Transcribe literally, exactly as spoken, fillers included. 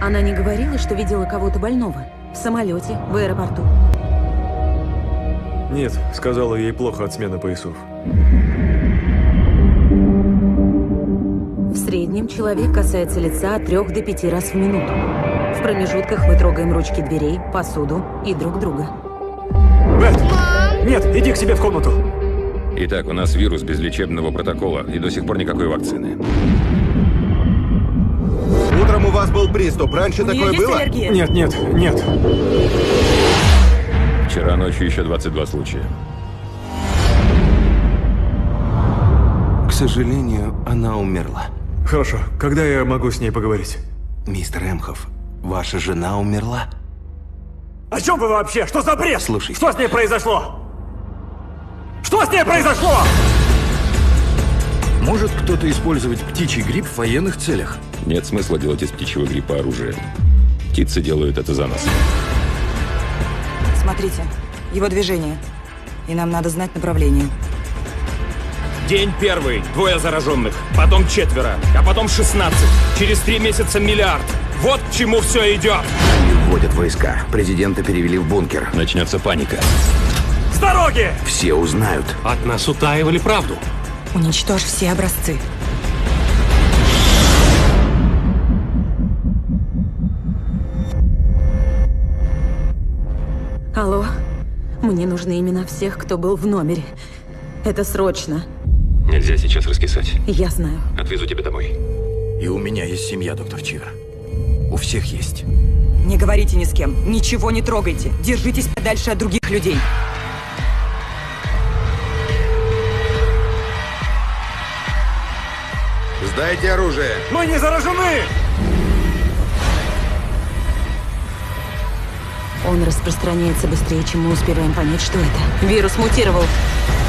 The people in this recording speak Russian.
Она не говорила, что видела кого-то больного? В самолете, в аэропорту? Нет, сказала, ей плохо от смены поясов. В среднем человек касается лица от трех до пяти раз в минуту. В промежутках мы трогаем ручки дверей, посуду и друг друга. Бет! Нет, иди к себе в комнату! Итак, у нас вирус без лечебного протокола и до сих пор никакой вакцины. Утром у вас был приступ. Раньше У нее такое есть было? аллергия? Нет, нет, нет. Вчера ночью еще двадцать два случая. К сожалению, она умерла. Хорошо, когда я могу с ней поговорить? Мистер Эмхов, ваша жена умерла? О чем вы вообще? Что за бред? Слушайте. Что с ней произошло? Что с ней произошло? Может кто-то использовать птичий грипп в военных целях? Нет смысла делать из птичьего гриппа оружие. Птицы делают это за нас. Смотрите, его движение. И нам надо знать направление. День первый. Двое зараженных. Потом четверо. А потом шестнадцать. Через три месяца миллиард. Вот к чему все идет. Они вводят войска. Президента перевели в бункер. Начнется паника. С дороги! Все узнают. От нас утаивали правду. Уничтожь все образцы. Алло, мне нужны имена всех, кто был в номере. Это срочно. Нельзя сейчас раскисать. Я знаю. Отвезу тебя домой. И у меня есть семья, доктор Чивер. У всех есть. Не говорите ни с кем. Ничего не трогайте. Держитесь подальше от других людей. Сдайте оружие. Мы не заражены! Он распространяется быстрее, чем мы успеваем понять, что это. Вирус мутировал.